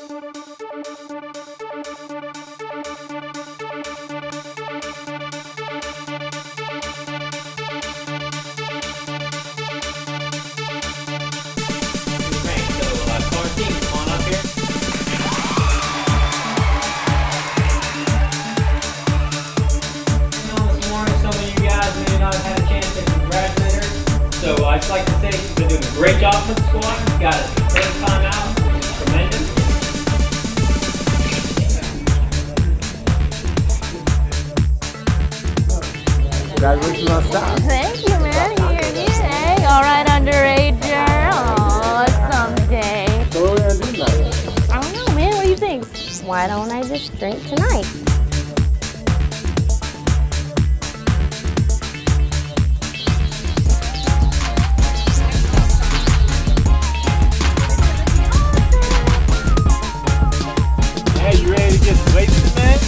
So I'd like to say she's been doing a great job for the squad. She's got a first time out, which is tremendous. Congratulations on stop. Thank you, man. Hey, all right, underager. Oh, someday. So what are we gonna do tonight? I don't know, man. What do you think? Why don't I just drink tonight? Hey, you ready to get some wasted, man?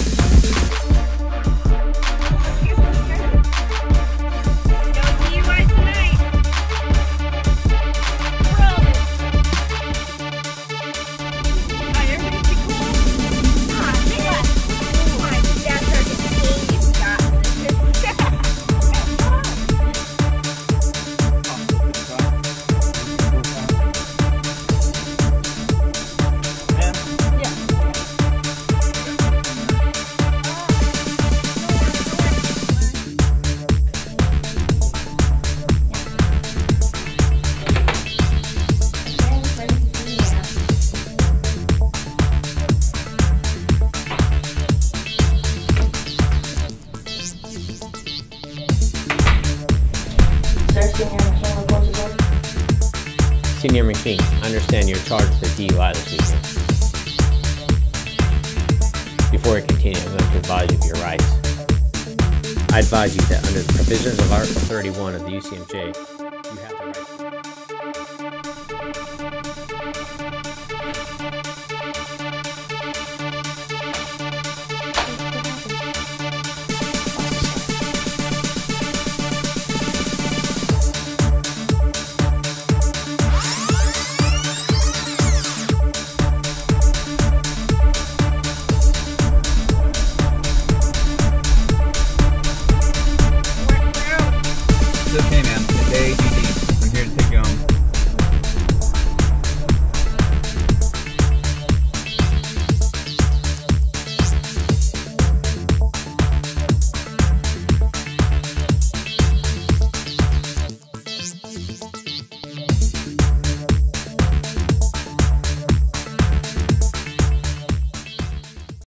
Senior McPhee, I understand you're charged with a DUI this weekend. Before we continue, I'm going to advise you of your rights. I advise you that under the provisions of Article 31 of the UCMJ, you have the right to...